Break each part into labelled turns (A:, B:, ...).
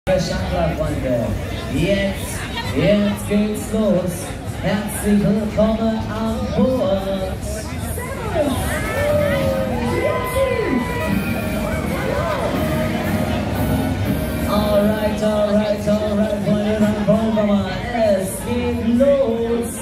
A: Geschafft, Freunde. Jetzt geht's los. Herzlich willkommen an Bord. Alright, Freunde, dann wollen wir mal. Es geht los.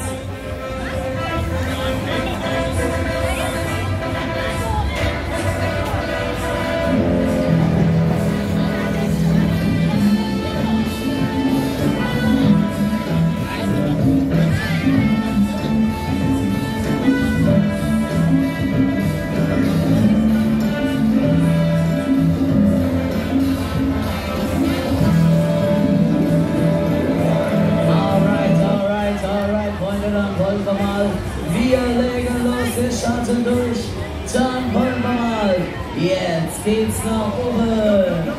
A: Wir legen los, wir starten durch, dann wollen wir mal. Jetzt geht's nach oben.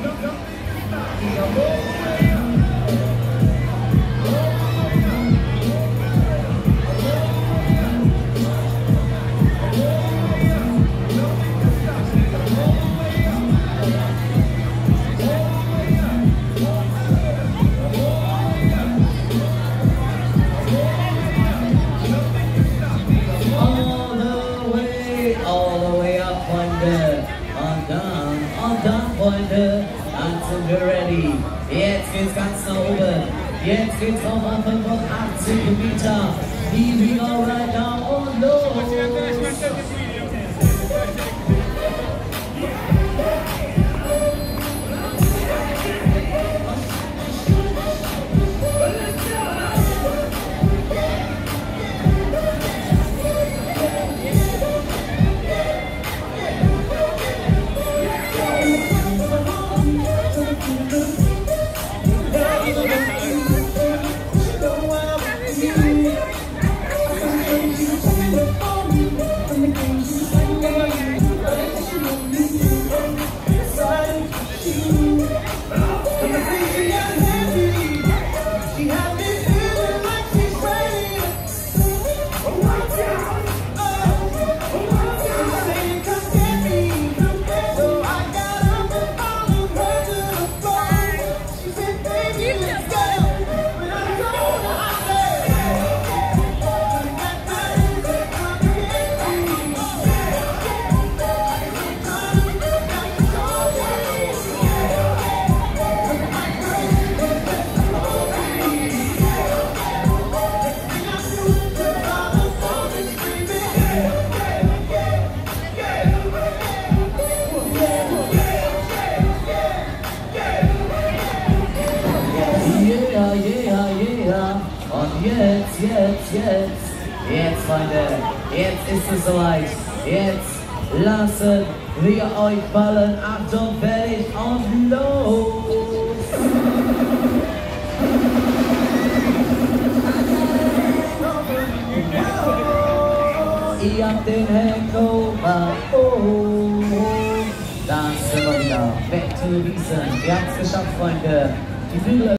A: Freunde, dann sind wir ready. Jetzt geht's ganz nach oben. Jetzt geht's auf an 85 Meter. Here we go right now und los. Und jetzt, Freunde, jetzt ist es soweit. Jetzt lassen wir euch fallen. Achtung, fertig und los! Ihr habt den Hangover, dann sind wir wieder back to the reason. Wir haben es geschafft, Freunde. Die Flügel